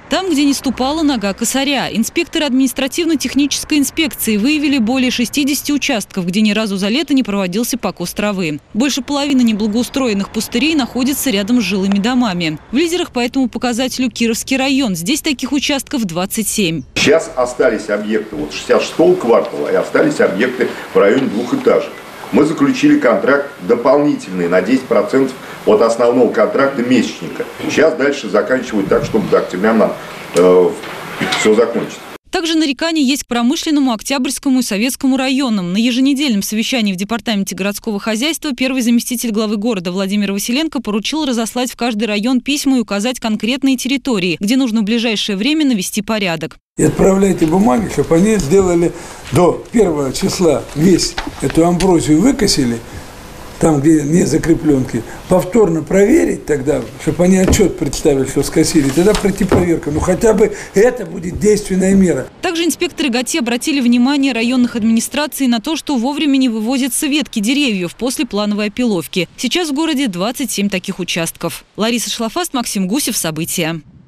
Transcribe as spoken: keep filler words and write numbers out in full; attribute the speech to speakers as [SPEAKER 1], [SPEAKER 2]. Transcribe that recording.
[SPEAKER 1] Там, где не ступала нога косаря, инспекторы административно-технической инспекции выявили более шестидесяти участков, где ни разу за лето не проводился покос травы. Больше половины неблагоустроенных пустырей находится рядом с жилыми домами. В лидерах по этому показателю Кировский район. Здесь таких участков двадцать семь.
[SPEAKER 2] Сейчас остались объекты вот шестьдесят шестого квартала и остались объекты в районе двухэтажек. Мы заключили контракт дополнительный на десять процентов от основного контракта месячника. Сейчас дальше заканчивать так, чтобы до октября нам э, все закончить.
[SPEAKER 1] Также нарекания есть к Промышленному, Октябрьскому и Советскому районам. На еженедельном совещании в Департаменте городского хозяйства первый заместитель главы города Владимир Василенко поручил разослать в каждый район письма и указать конкретные территории, где нужно в ближайшее время навести порядок.
[SPEAKER 3] И отправляйте бумаги, чтобы они сделали до первого числа весь эту амброзию выкосили, там, где не закрепленки, повторно проверить тогда, чтобы они отчет представили, что скосили, тогда пройти проверку. Ну, хотя бы это будет действенная мера.
[SPEAKER 1] Также инспекторы ГАТИ обратили внимание районных администраций на то, что вовремя не вывозятся ветки деревьев после плановой опиловки. Сейчас в городе двадцать семь таких участков. Лариса Шлафаст, Максим Гусев. События.